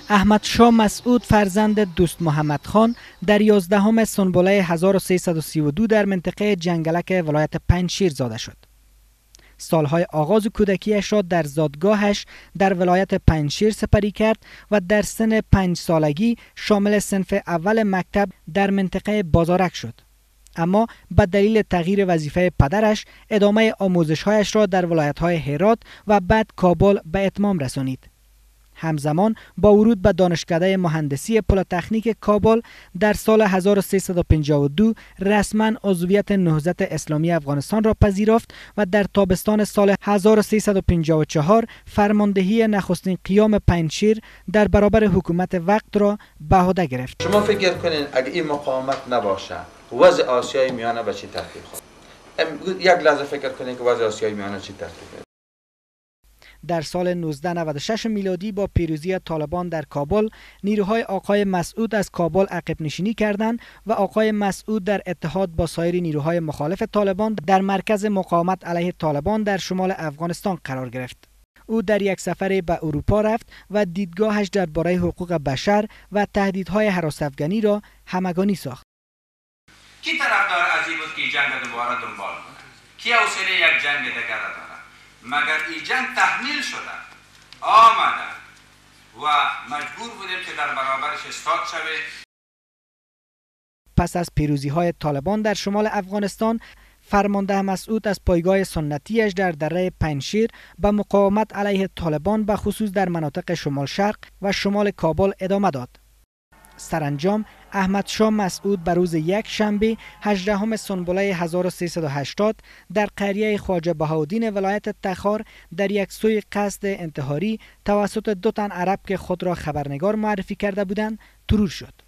احمدشاه مسعود فرزند دوست محمد خان در 11 سنبله 1332 در منطقه جنگلک ولایت پنجشیر زاده شد. سالهای آغاز کودکیش را در زادگاهش در ولایت پنجشیر سپری کرد و در سن 5 سالگی شامل صنف اول مکتب در منطقه بازارک شد. اما به دلیل تغییر وظیفه پدرش ادامه آموزش‌هایش را در ولایت‌های هرات و بعد کابل به اتمام رسانید. همزمان با ورود به دانشکده مهندسی پلی‌تکنیک کابل در سال 1352 رسما عضویت نهضت اسلامی افغانستان را پذیرفت و در تابستان سال 1354 فرماندهی نخستین قیام پنجشیر در برابر حکومت وقت را به عهده گرفت. شما فکر کنین اگه این مقاومت نباشه وضع آسیای میانه به چه ترتیب خواهد؟ یک لحظه فکر کنین که وضع آسیای میانه چه ترتیبه. در سال 1996 میلادی با پیروزی طالبان در کابل، نیروهای آقای مسعود از کابل عقب نشینی کردند و آقای مسعود در اتحاد با سایر نیروهای مخالف طالبان در مرکز مقاومت علیه طالبان در شمال افغانستان قرار گرفت. او در یک سفر به اروپا رفت و دیدگاهش درباره حقوق بشر و تهدیدهای هراس افغانی را همگانی ساخت. کی طرفدار از این بود که جنگ دوباره دنبال کنه؟ کی حوصله یک جنگ دیگر داره؟ مگر این جنگ تحمیل شده، آمده و مجبور بودیم که در برابرش استاد شوه. پس از پیروزی‌های طالبان در شمال افغانستان، فرمانده مسعود از پایگاه سنتیش در دره پنجشیر به مقاومت علیه طالبان به خصوص در مناطق شمال شرق و شمال کابل ادامه داد. سرانجام احمدشاه مسعود به روز یک شنبه 18 سنبله 1380 در قریه خواجه بهاءالدین ولایت تخار در یک سوی قصد انتحاری توسط 2 تن عرب که خود را خبرنگار معرفی کرده بودند ترور شد.